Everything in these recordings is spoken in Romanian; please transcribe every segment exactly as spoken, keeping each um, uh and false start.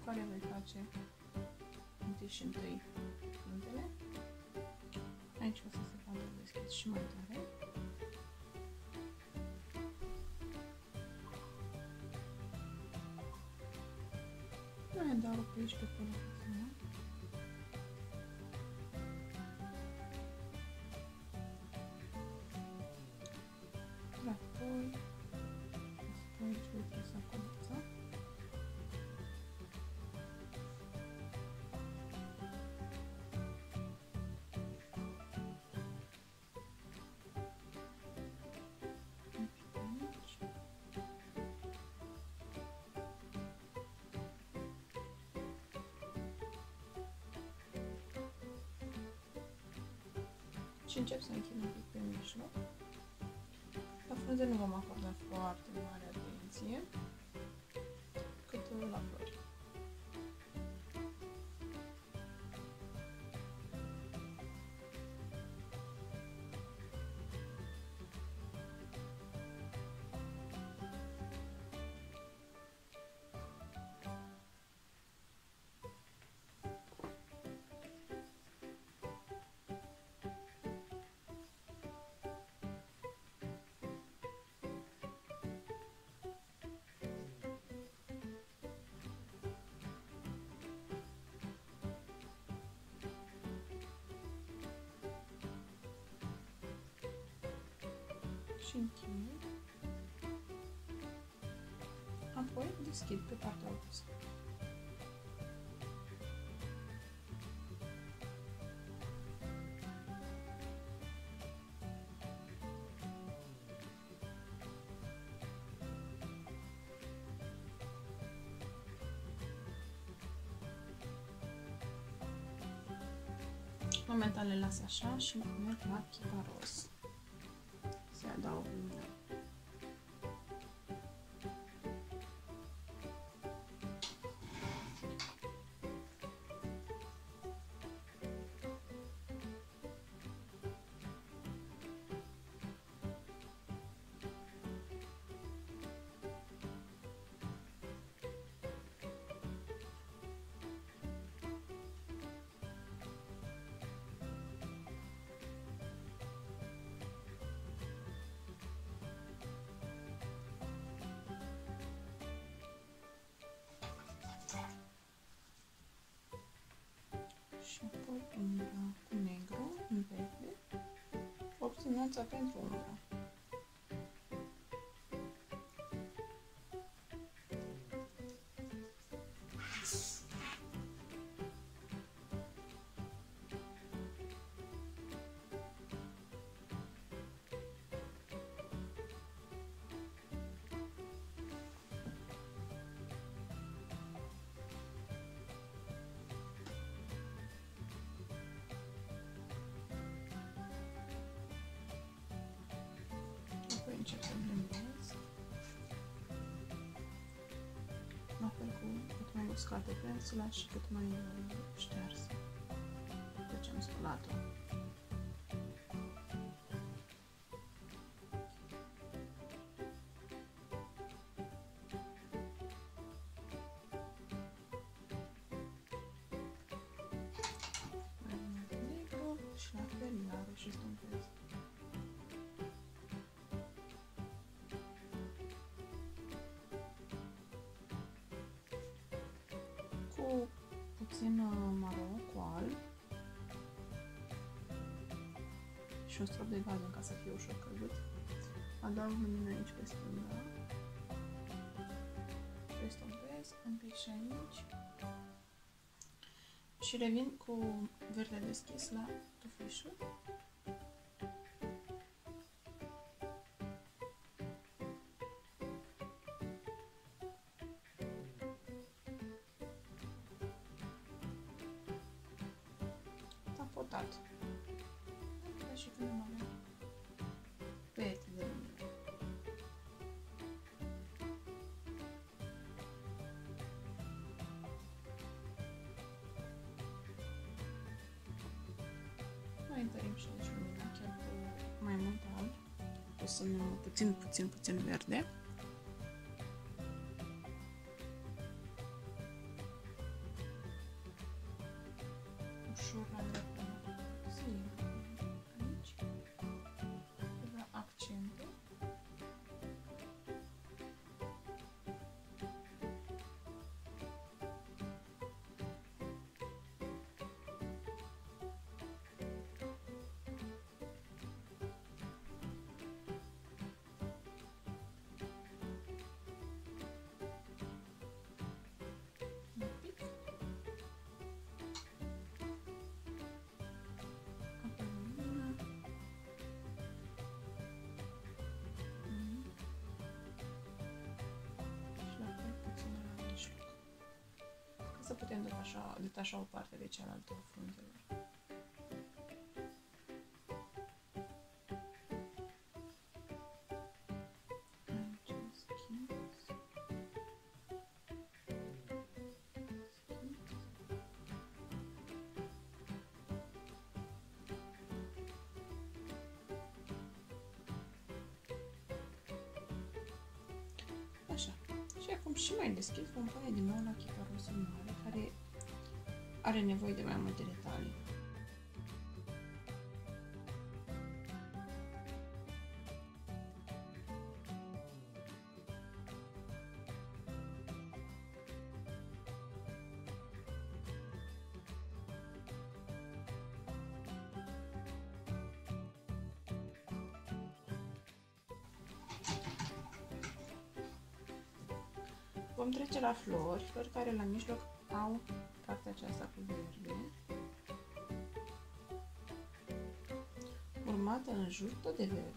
care voi face întâi și întâi punctele. Aici o să se poată deschid și mai tare. Mai adaug pe aici pe acolo. Apoi, apoi aici voi trasa colița. Și încep să închid un pic pe mijloc. La frunze nu vom acorda foarte mare atenție, cât la flori. Și închid. Apoi deschid pe partea opusă. Momentan le las așa și merg la chiparos. Se adaug lumina. Și apoi umbra cu negru în verde, obțineața pentru umbra. Încep să blendez. La fel cu cât mai uscate pensula și cât mai ștearsă după ce am spălat-o. Mai negru și la fel iarăși stompez. Cu puțin maro, cu alb și un strop de galben ca să fie ușor căzut. Adaug lumina aici pe stânga, restompez un pic și aici și revin cu verde deschis la tufișul. Tapotat. Ca și când am avea pete de lumină. Mai întărim și aici lumina, chiar cu mai mult alb, puțin, puțin, puțin, puțin verde. ușor la dreapta. Aici. La accente. Să putem detașa, detașa o parte de cealaltă a frunzelor. Aici schimb. Așa. Și acum și mai deschis vom pune din nou la chiparosul mare, care are nevoie de mai multe detalii. Vom trece la flori, flori care la mijloc au partea aceasta cu verde, urmată în jur tot de verde.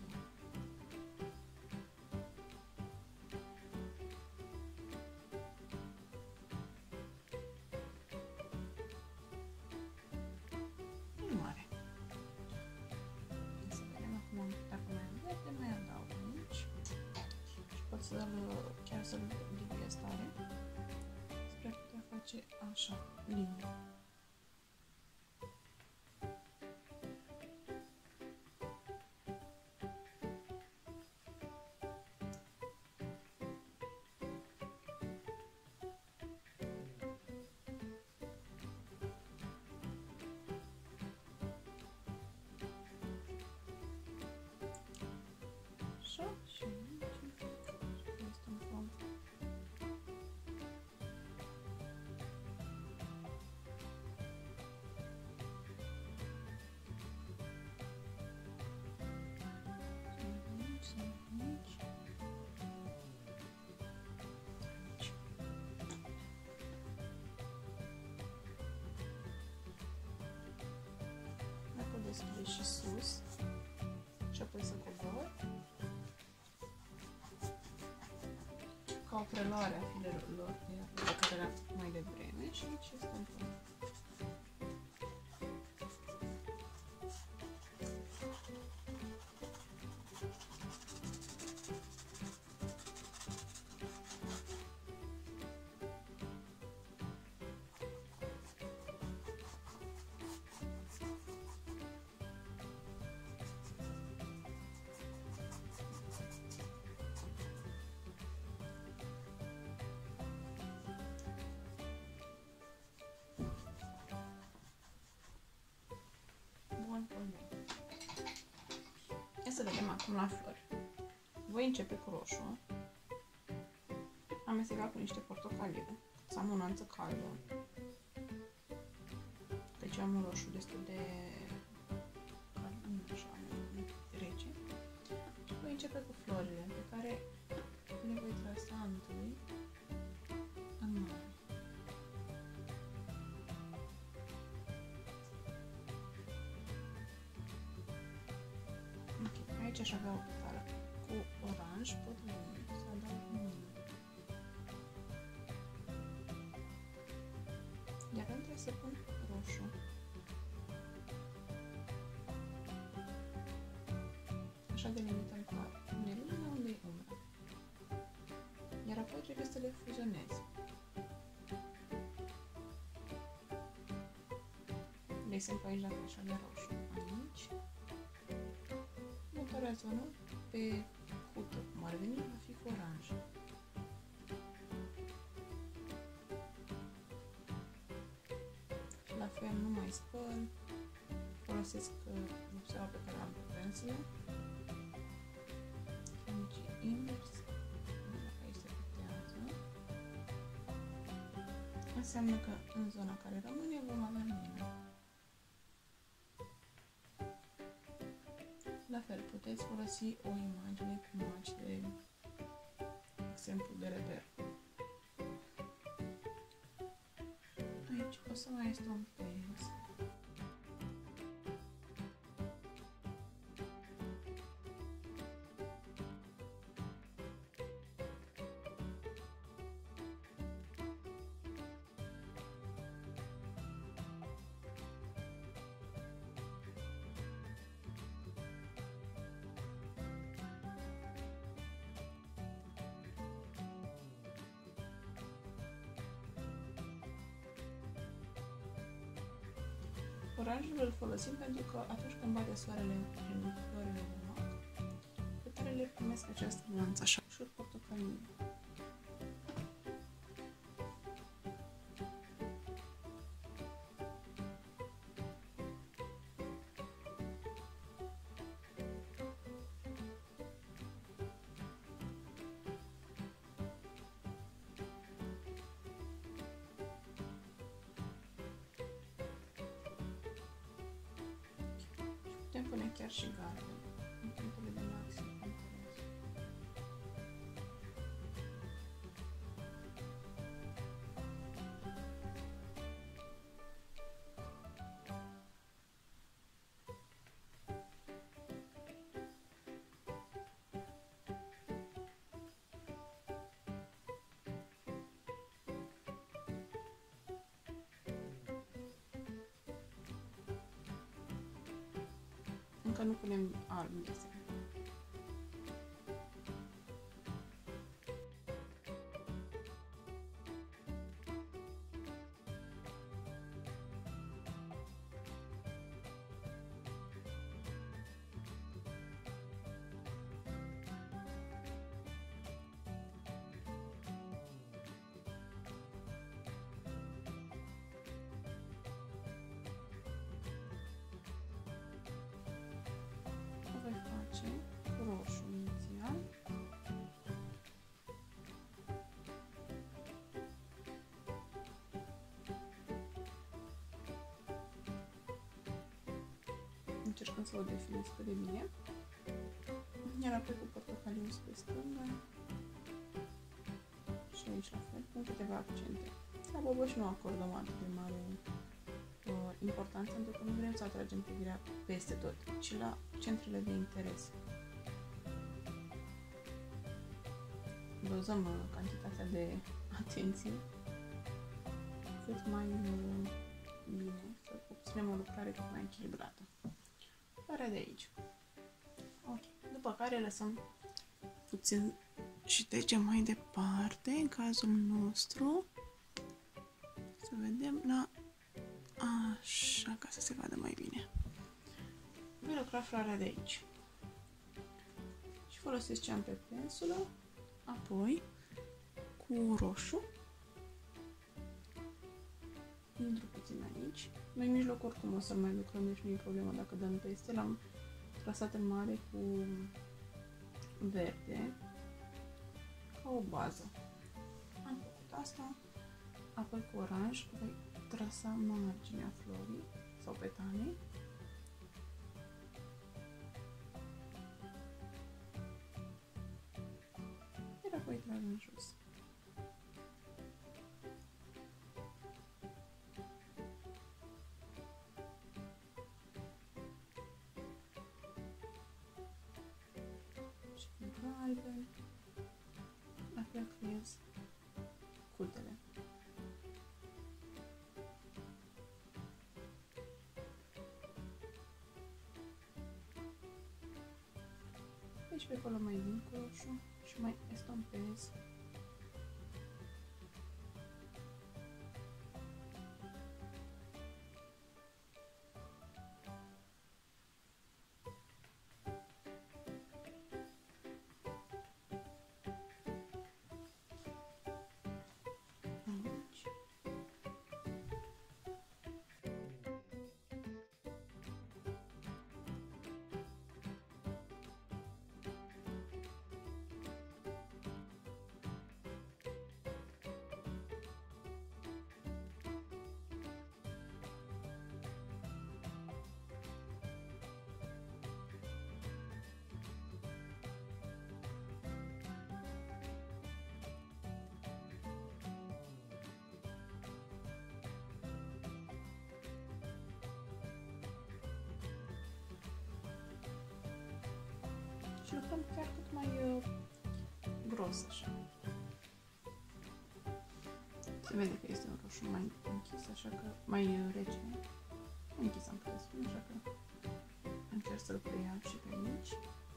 Nu mare. Să vedem acum dacă mai am verde, mai adaug aici. Și pot să-l, chiar să-l liviez tare. Spre a putea face așa, linie. Așa și aici un pic. Este un fond. Dacă deschide și sus și apoi să cobor ca o preluare a filerilor pe care le-am făcut mai devreme și aici este un fond. Ia să vedem acum la flori. Voi începe cu roșu. Amestecat cu niște portocaliu. Să am o nuanță caldă. Deci am un roșu destul de cald, nu așa, rece. Și voi începe cu florile pe care le voi trasa întâi în mare. Aici aș avea o petală cu oranj, pot veni să adaug mână. Iar între să pun roșu. Așa delimităm clar. Unde e lumina, unde e umbra. Iar apoi trebuie să le fuzionez. De exemplu aici dacă aș avea roșu. Aici. Următoarea zonă, pe hută, cum ar veni, va fi cu oranj. Și la fel, nu mai mai spăl, folosesc vopseaua pe care am pe pensile. Aici invers, aici se putează. Înseamnă că în zona care rămâne vom avea mine. La fel, puteți folosi o imagine cu imagi de exemplu de reper. Aici o să mai estompez. Oranjul îl folosim pentru că atunci când bate soarele prin florile de mac, petalele primesc această nuanță așa, ușor portocalie. Putem pune chiar și galben în punctele de maxim interes. Încă nu punem alb desen. Voi face roșu inițial. Încercăm să o definez cât de bine. Iar apoi cu portocaliu spre stânga. Și aici la fel, cu câteva accente. La boboș nu acordăm atât de mare importanță, pentru că nu vrem să atragem privirea peste tot, ci la centrele de interes. Dozăm cantitatea de atenție cât mai bine, să obținem o lucrare cât mai echilibrată. Pare de aici. Ok. După care lăsăm puțin și trecem mai departe, în cazul nostru, să vedem la așa, ca să se vadă mai bine. Voi lucra floarea de aici. Și folosesc ce am pe pensulă, apoi cu roșu. Intru puțin aici. Noi în mijloc oricum o să mai lucrăm, deci nu e problemă dacă dăm peste. L-am trasat în mare cu verde, ca o bază. Am făcut asta, apoi cu oranj voi trasa marginea florii sau petalei. Iar apoi trag în jos. Și cu galben, la fel creez cutele. Deci pe acolo mai vin cu roșu și mai estompez. Aici. mai uh, gros așa. Se vede că este un roșu mai închis, așa că mai uh, rece. Închis am putea spune, așa că încerc să-l preiau și pe aici.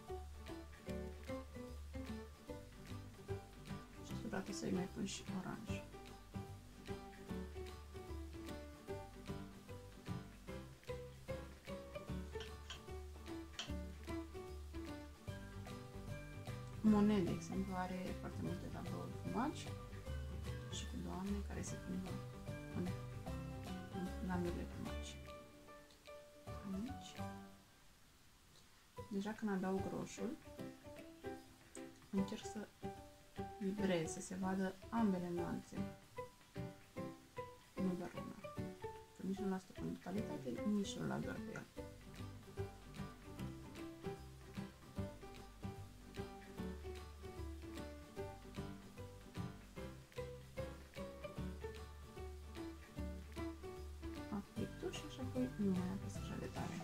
Și câteodată să-i mai pun și oranj. Monet, de exemplu, are foarte multe tablouri frumoase și cu doamne care se plimbă în, în lanurile frumoase. Aici. Deja când adaug roșul, încerc să vibrez, să se vadă ambele nuanțe, nu doar una. Că nici nu las în totalitate, nici nu las doar pe el. Și așa apoi nu mai apăs așa de tare.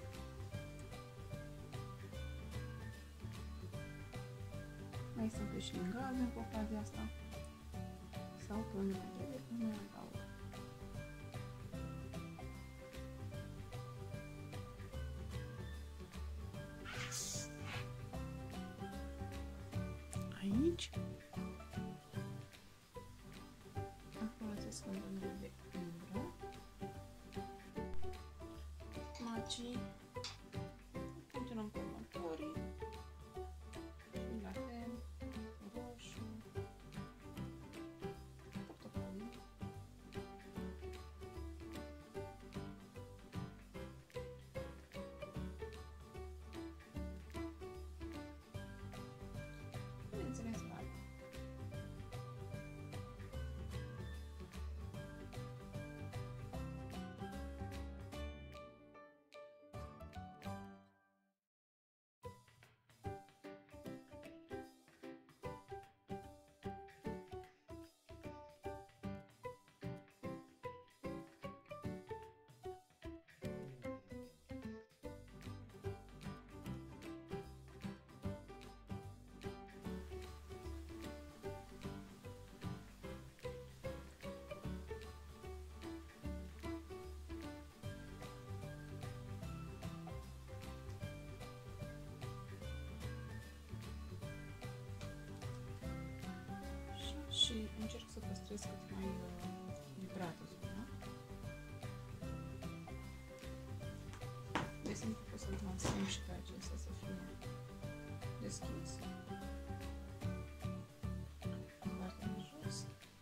Mai sunt și în galben cu ocazia asta. Sau pe unde mai trebuie, nu mai adaug. Aici îmi folosesc un domeniu de umbră. Magii, continuăm cu următorii și la fel, roșu, portocaliu. Bineînțeles, la alb. Și încerc să păstrez cât mai uh, vibrată zona. De exemplu, pot să-l transform și pe acesta să fie deschis. În partea de jos.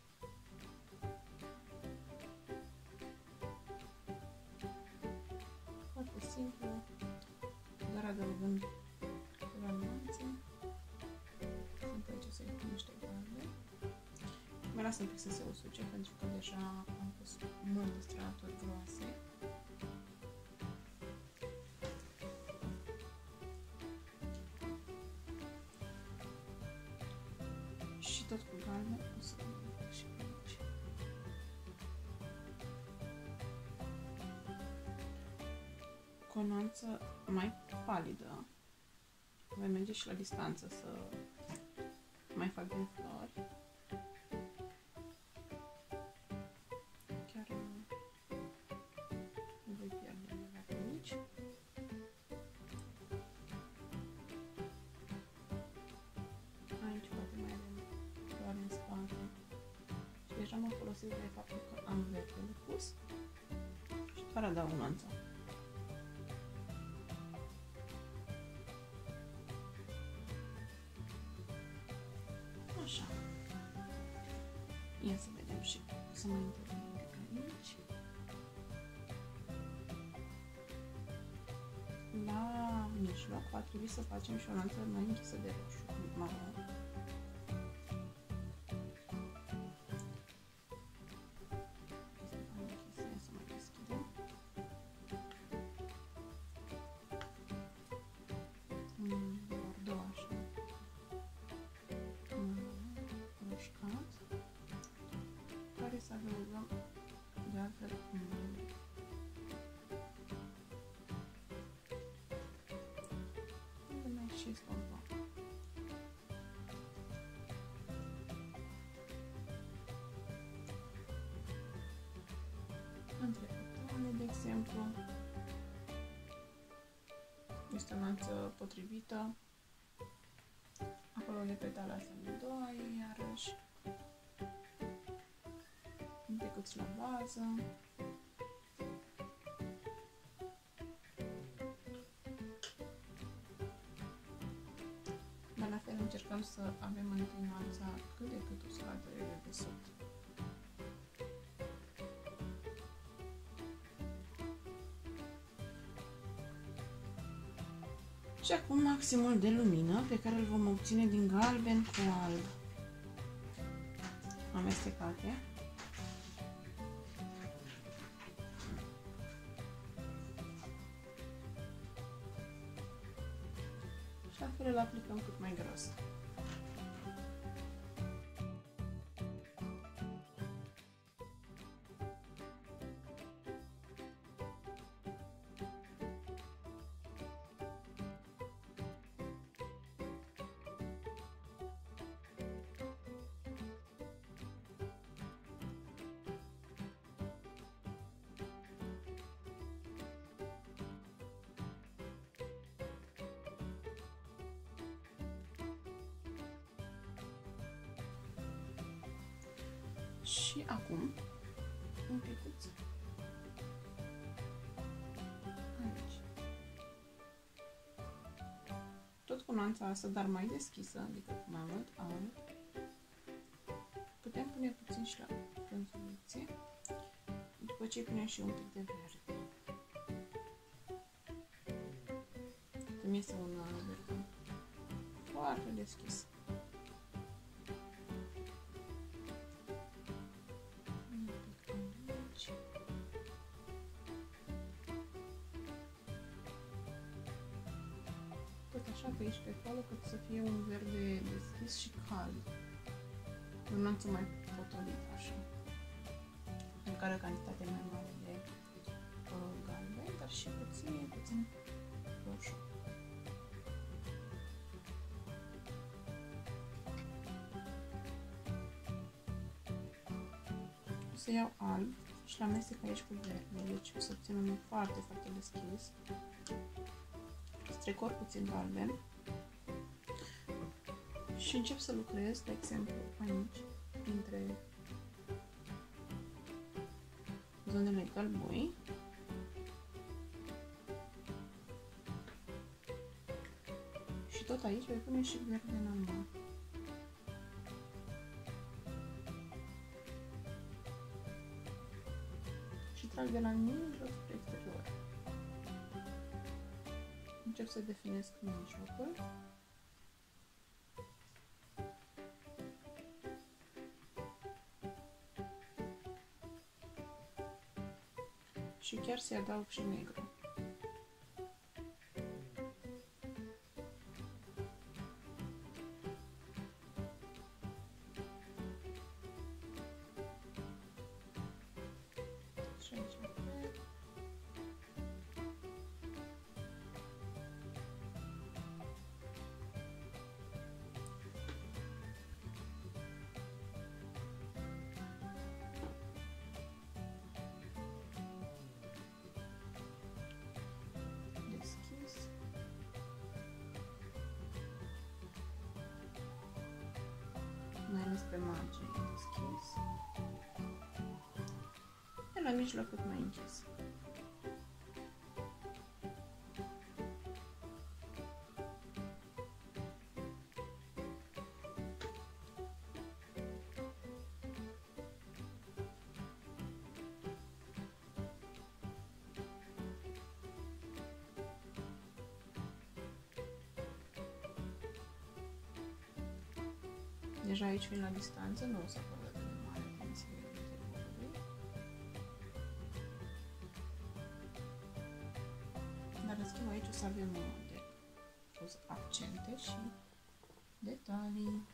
Foarte simplu, doar adăugând câteva nuanțe. Sunt aici să-i pun niște galbe. Mă las un pic să se usuce, pentru că deja am pus multe straturi groase. Și tot cu galben o să îl și pe aici. Cu o nuanță mai palidă. Voi merge și la distanță să mai fac din flori. Deja mă folosesc de faptul că am verdele pus și doar adaug nuanța. Așa. Ia să vedem și să mai intervenim un pic aici. La mijloc va trebui să facem și o nuanță mai închisă de roșu, maron. Să adăugăm de altfel unde mai și stompăm. între petale, de exemplu. Este o nuanță potrivită. Acolo de petala asta de doua, iarăși un picuț la bază. Dar la fel încercăm să avem întâi nuanța cât de cât uscată de desubt. Și acum maximul de lumină pe care îl vom obține din galben cu alb amestecate. Și la fel îl aplicăm cât mai gros. Și acum un picuț aici. Tot cu nuanța asta, dar mai deschisă, adică cu mai mult alb. Putem pune puțin și la frunzulițe, după ce punem și un pic de verde. Cum este un verde foarte deschis. Tot așa pe aici, pe acolo, cât să fie un verde deschis și cald. O nuanță mai potolită, așa. În care o cantitate mai mare de uh, galben, dar și puțin, puțin roșu. O să iau alb și l amestec aici cu verde, deci o să obțin unul foarte, foarte deschis. Strecor puțin galben și încep să lucrez, de exemplu, aici, între zonele galbui. Și tot aici voi pune și verde normal. Și trag de la mijloc spre exterior. Încep să definesc mijlocul. Și chiar să-i adaug și negru. Și aici mai ales pe margine deschis, de la mijloc cât mai închis. Deja aici vin la distanță, nu o să acordă atât de mare atenție interiorului. Dar în schimb aici o să avem de pus accente și detalii.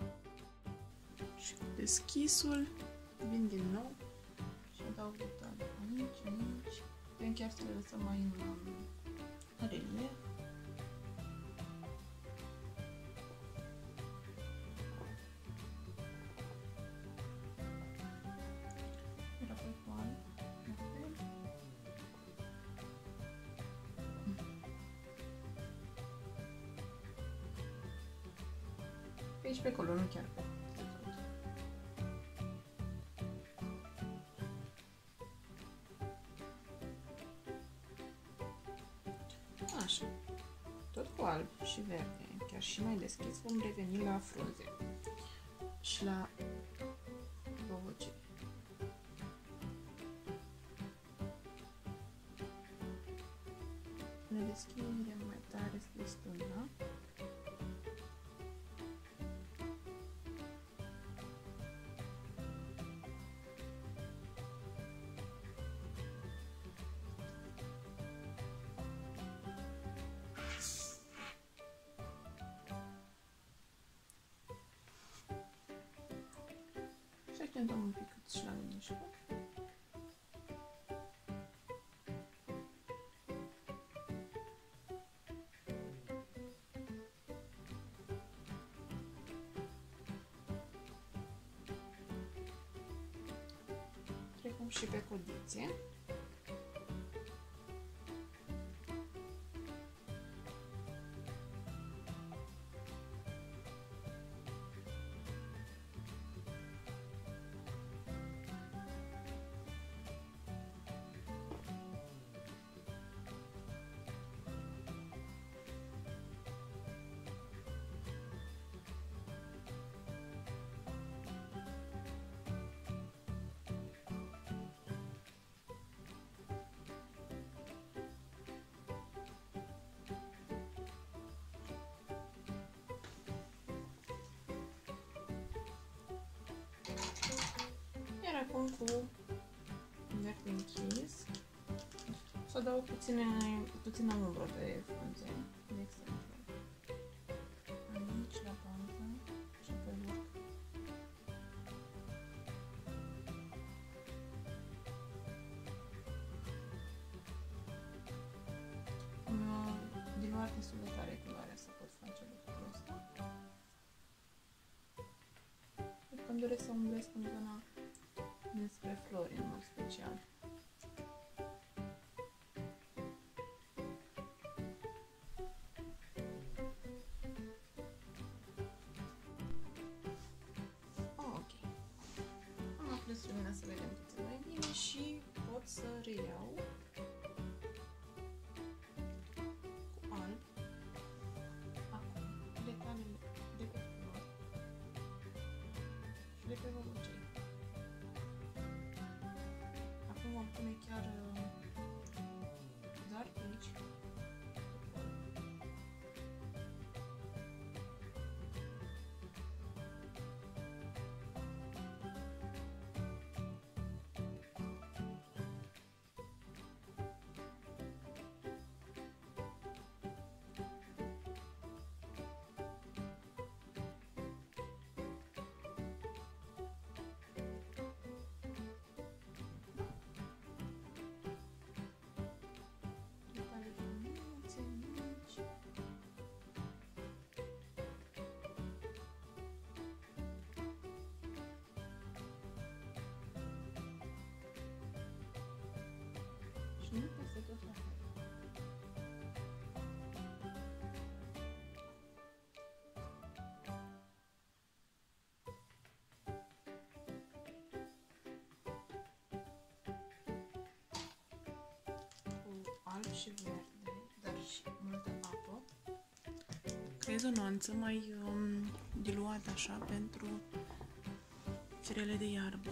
Și deschisul, vin din nou și adaug detalii. aici, aici. Putem chiar să le lăsăm mai în relief. Iar apoi cu alb, la fel. Pe aici, pe acolo, nu chiar pe așa. Tot cu alb și verde, chiar și mai deschis, vom reveni la frunze și la bobocei. Ne deschidem mai tare spre stânga. Și accentăm un pic și la mișcă. Trecem și pe codițe. Iar acum cu verde închis, să dau puține, puțină umbră pe frunze, de exemplu, aici la bază și pe vârf. Mi-a diluat destul de tare culoarea să pot face lucrul ăsta. Pentru că îmi doresc să umblesc în zona despre flori în mod special. Ok. Am aprins lumina să vedem puțin mai bine și pot să reiau cu alb acum detalele de pe flori și de pe bobocei. Acum vom pune chiar doar aici. Și nu peste tot la fel. Cu alb și verde, dar și multă apă. Creez o nuanță mai um, diluată așa pentru firele de iarbă.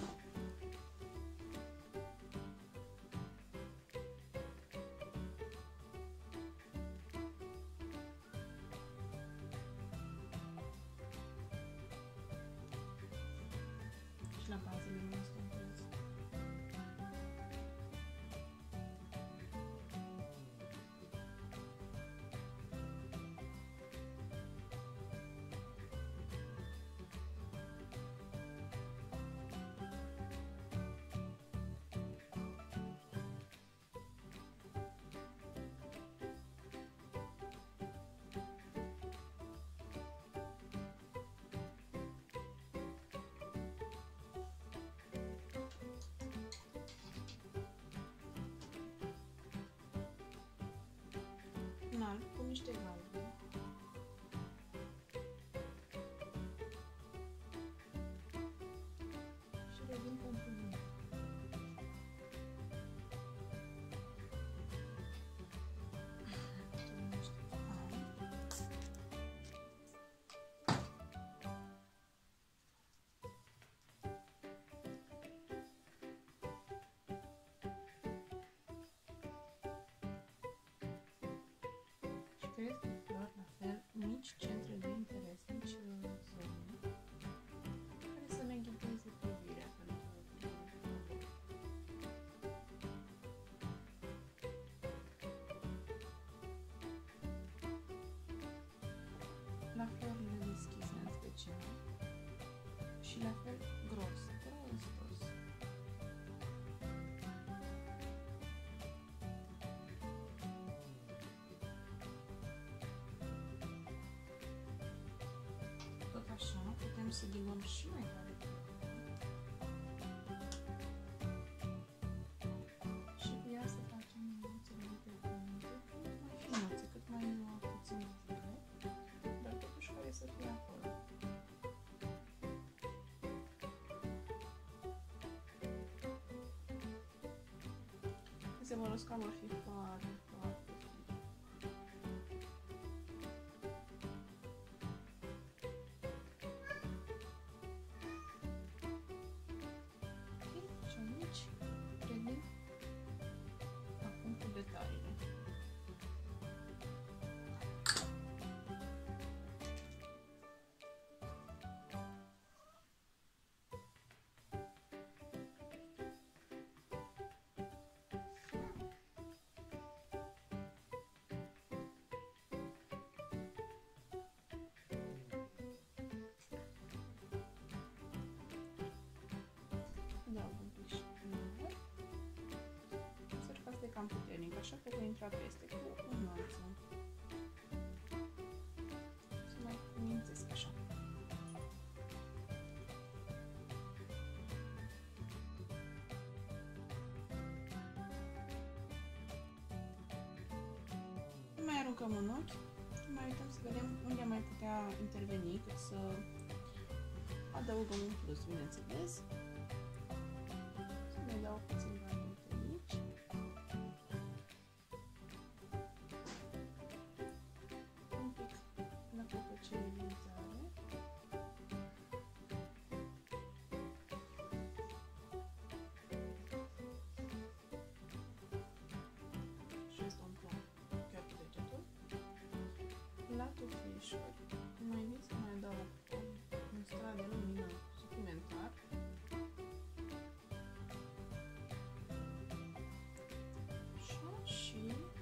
Și la bazele noastre în plus. niște galbeni. Și revin pentru mine. Cred că flori, la fel, mici centre de interes, mici zone care să ne ghideze privirea pentru la florile deschise în special și la fel gros, gros, gros. Așa, putem să diluăm și mai tare și cu ea să facem minuțele de pământă cât mai finuțe, cât mai puțin zile, dar totuși care să fie acolo. Se vor usca, vor fi foarte, foarte detaliile. Dau un pic și număr. Observați de cam puternic, așa că voi intra peste cu o nuanță. Să mai mințesc așa. Mai aruncăm un ochi, mai uităm să vedem unde am mai putea interveni, cât să adăugăm un plus, bineînțeles. Să mai dau puțin galben pe aici. Un pic la copăcelizare. Și asta un pic chiar cu degetul. La tufișuri, mai bine să mai adaug un strat de lumină suplimentar. Așa, și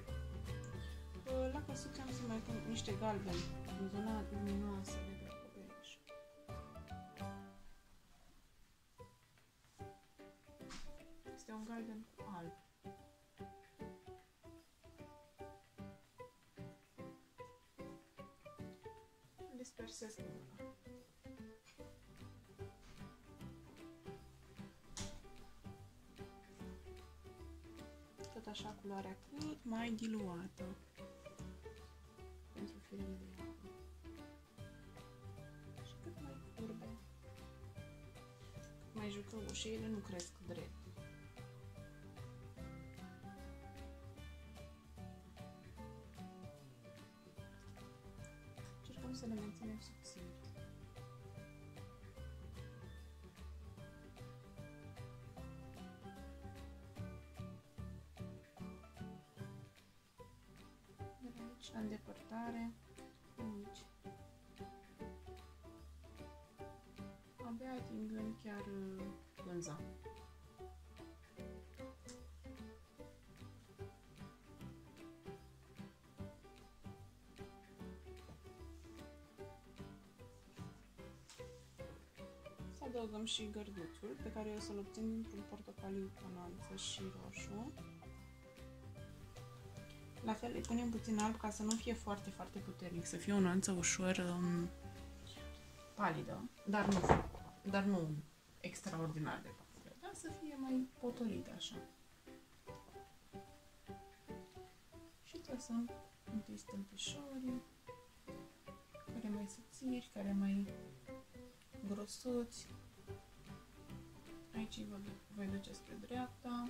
la căsuțe am să mai pun niște galbeni în zona luminoasă de pe acoperiș. Este un galben cu alb. Dispersez lumina. Tot așa culoarea cât mai diluată pentru firele de apă. Și cât mai curbe. Cât mai jucăușe, ele nu cresc drept. Încercăm să le menținem subțiri. De aici, la îndepărtare, aici. Abia atingând chiar pânza. Adăugăm și gărduțul, pe care eu o să-l obțin dintr-un portocaliu cu nuanță și roșu. La fel îi punem puțin alb ca să nu fie foarte, foarte puternic, să fie o nuanță ușor um, palidă, dar nu, dar nu extraordinar de palidă, dar să fie mai potolită așa. Și trăsăm întâi stâmpișorii, care mai subțiri, care mai grosuți. Aici vă voi duce spre dreapta.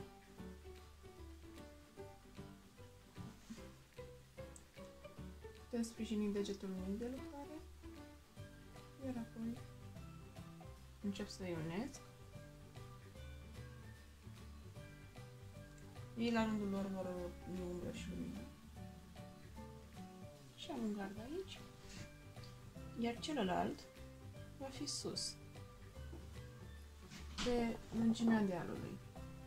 Putem sprijini degetul mic de lucrare, iar apoi încep să-i unesc. Ei la rândul lor vor uni umbră și lumină. Și am un gard aici, iar celălalt va fi sus, pe lungimea dealului.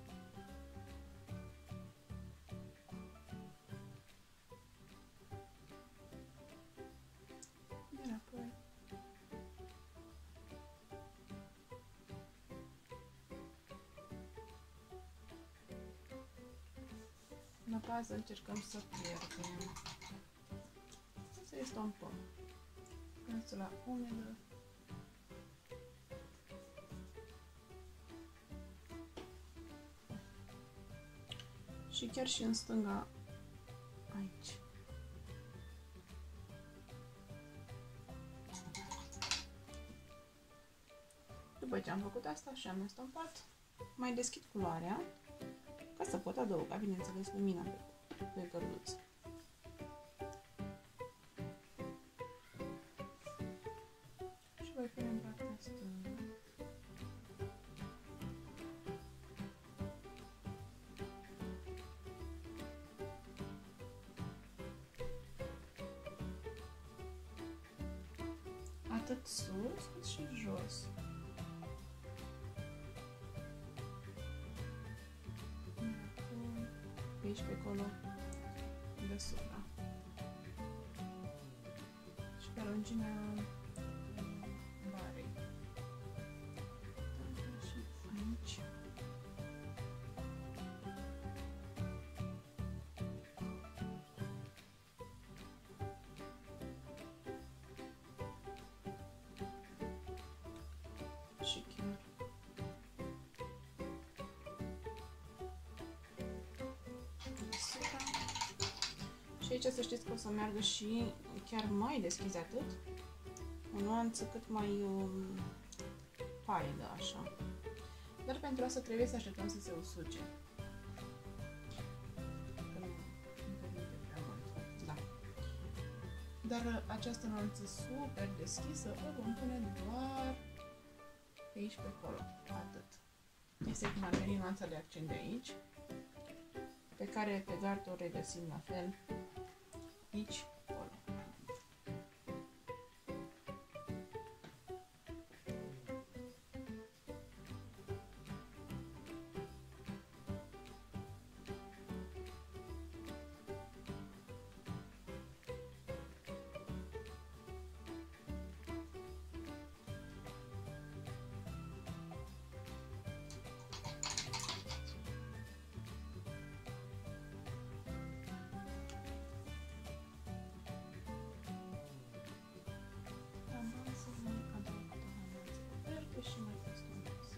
Iar apoi la bază încercăm să pierdem, să estompăm pensula umedă. Și chiar și în stânga, aici. După ce am făcut asta și am estompat, mai deschid culoarea ca să pot adăuga, bineînțeles, lumina pe, pe gărduț. Și voi pune în partea stângă. Atât sus cât și jos. Pe aici, pe acolo, deasupra. Și pe lungimea barei. Și aici. Și chiar deasupra. Și aici să știți că o să meargă și chiar mai deschis de atât, o nuanță cât mai um, palidă, așa. Dar pentru asta trebuie să așteptăm să se usuce. Da. Dar această nuanță super deschisă o vom pune doar pe aici, pe acolo. Atât. Este cum ar veni nuanța de accent de aici, pe care pe gard o regăsim la fel aici, acolo. Și mai customez.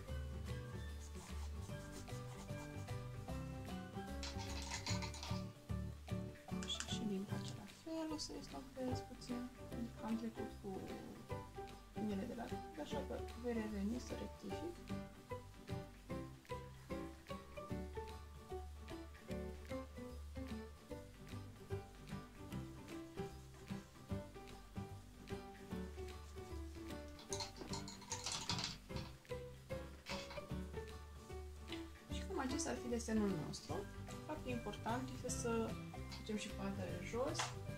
Așa și din acela fel o să estompez puțin, pentru că am trecut cu pinele de la gât, așa că voi reveni să rectific. Acesta ar fi desenul nostru. Foarte important este să facem și partea de jos.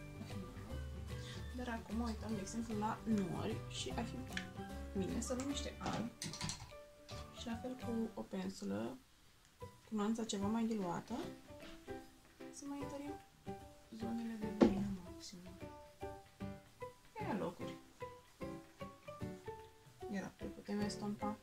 Dar acum uităm, de exemplu, la nori și ar fi bine să luăm niște alb și la fel cu o pensulă cu nuanța ceva mai diluată să mai întărim zonele de lumină maximă. Iar locuri. Iar apoi putem estompa.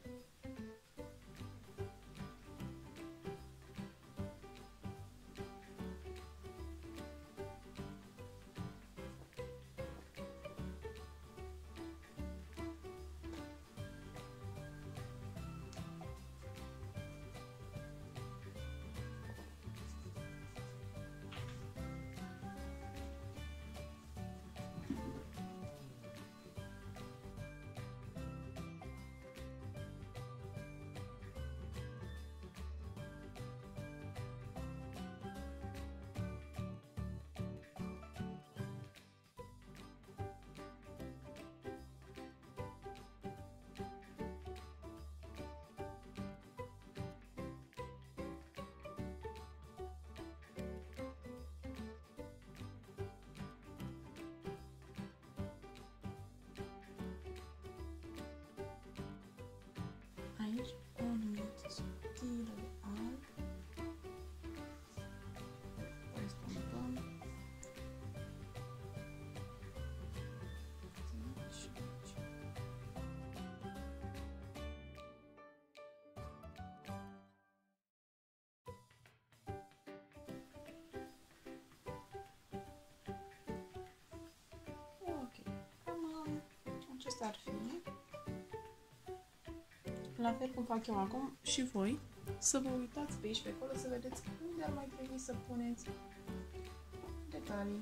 la fel cum fac eu acum și voi, să vă uitați pe aici pe acolo, să vedeți unde ar mai trebui să puneți detalii.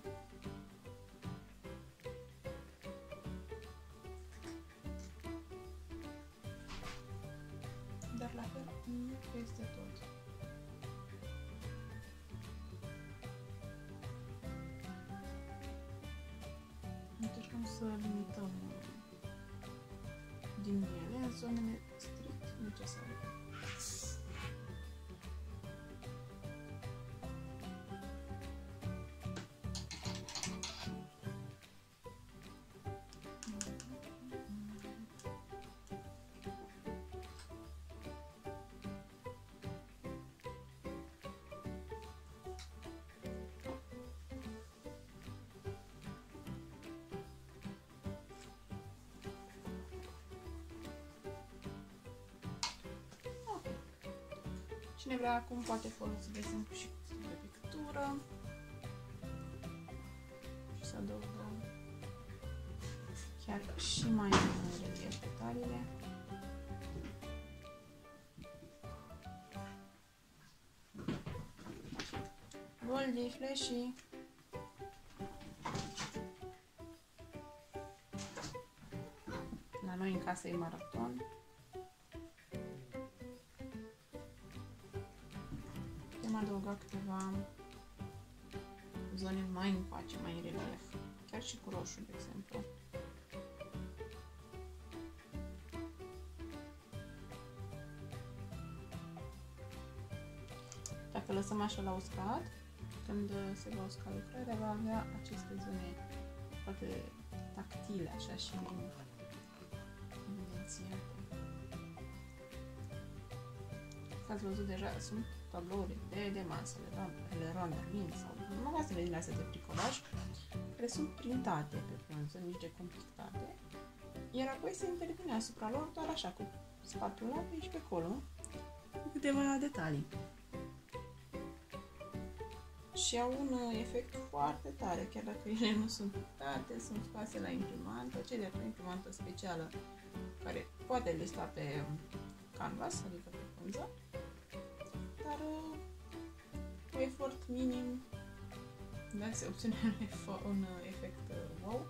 Dar la fel nu peste tot. Încercăm să limităm din ele în zonele strict necesare. Cine vrea acum poate folosi, de exemplu, și cuțit de pictură și să adăugă chiar și mai în relief detaliile. Goldi, flashy. La noi în casă e maraton. Putem adăuga câteva zone mai încoace, mai în relief. Chiar și cu roșu, de exemplu. Dacă lăsăm așa la uscat, când se va usca lucrarea, va avea aceste zone foarte tactile, așa, și evidențiate. Ați văzut deja, sunt tablouri de Demans, Leroy Merlin sau magazinele din astea de bricolaj, care sunt printate pe frunză, nici decomplictate, iar apoi se intervine asupra lor doar așa, cu spatula pe aici pe acolo, cu câteva detalii. Și au un efect foarte tare, chiar dacă ele nu sunt pictate, sunt scoase la imprimantă, cele pe imprimantă specială, care poate lista pe canvas, adică pe frunză, dar cu efort minim veți obține un efect wow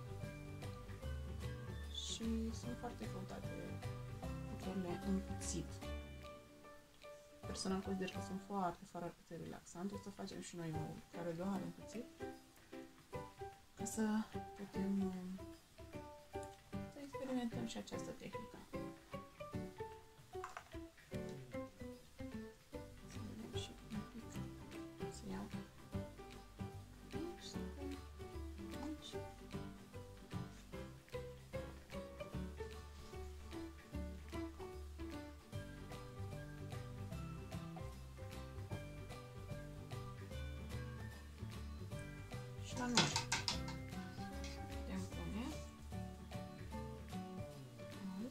și sunt foarte căutate lucrurile în cuțit. Personal consider că sunt foarte, foarte relaxante. O să facem și noi o care doar în cuțit, ca să putem să experimentăm și această tehnică. Și la noi putem pune alb,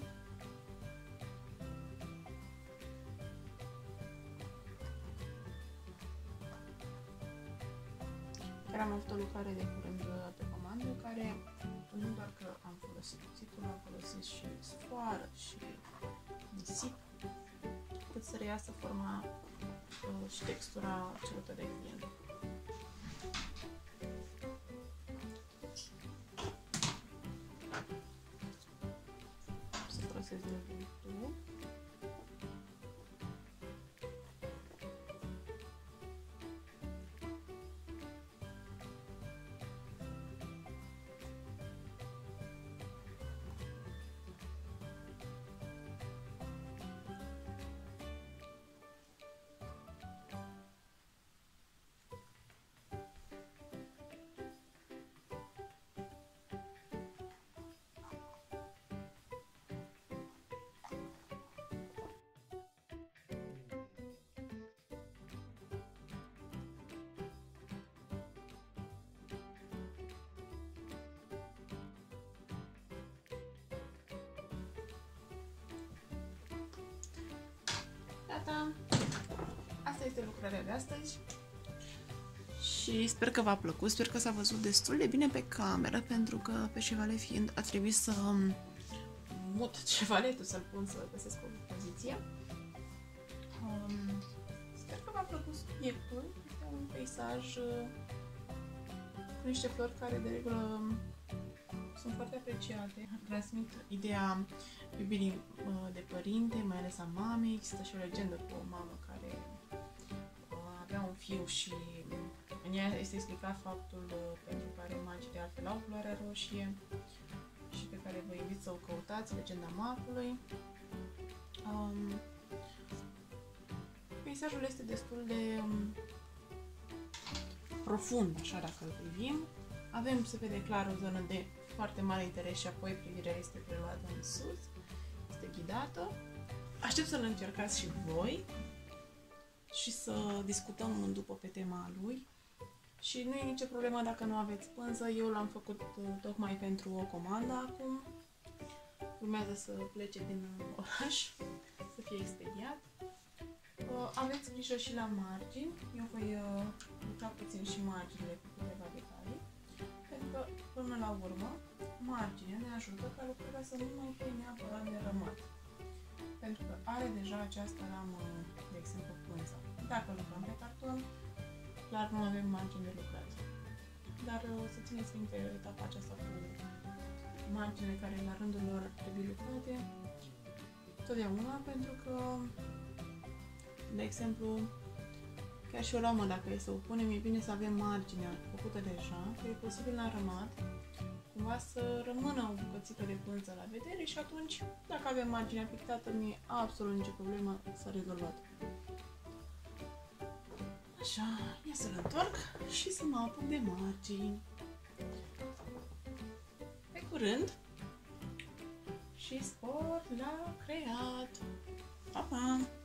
chiar am avut o lucrare de curând pe comandă, care nu doar că am folosit cuțitul, am folosit și sfoară și nisip, cât să reiasă forma și textura cerută de client. Să trăsesc Gata! Asta este lucrarea de astăzi și sper că v-a plăcut, sper că s-a văzut destul de bine pe cameră, pentru că pe șevalet fiind a trebuit să mut șevaletul, să-l pun să găsesc o poziție dispoziție. Um, sper că v-a plăcut subiectul. Este un peisaj uh, cu niște flori care de regulă sunt foarte apreciate. Transmit ideea iubirii uh, de părinte, mai ales a mamei. Există și o legendă cu o mamă care uh, avea un fiu și în ea este explicat faptul uh, pentru care magii de altfel au floarea roșie și pe care vă invit să o căutați, legenda magului. Um, peisajul este destul de um, profund, așa dacă îl privim. Avem, se vede clar, o zonă de foarte mare interes și apoi privirea este preluată în sus, este ghidată. Aștept să-l încercați și voi și să discutăm după pe tema lui. Și nu e nicio problemă dacă nu aveți pânză, eu l-am făcut tocmai pentru o comandă acum. Urmează să plece din oraș, să fie expediat. Aveți grijă și la margini, eu voi lucra puțin și marginile cu câteva detalii, pentru că până la urmă marginea ne ajută ca lucrurile să nu mai fie neapărat nerămat. Pentru că are deja această ramă, de exemplu pânza. Dacă lucrăm pe carton, clar nu avem margini de lucrat. Dar o să țineți minte etapa aceasta cu marginile care la rândul lor ar trebui lucrate totdeauna, pentru că, de exemplu, chiar și o ramă, dacă e să o punem, e bine să avem marginea făcută deja, că e posibil la rămat, cumva să rămână o bucățică de pânză la vedere și atunci, dacă avem marginea pictată, nu e absolut nicio problemă, s-a rezolvat. Așa, ia să-l întorc și să mă apuc de margini. Pe curând și spor la creat! Pa, pa!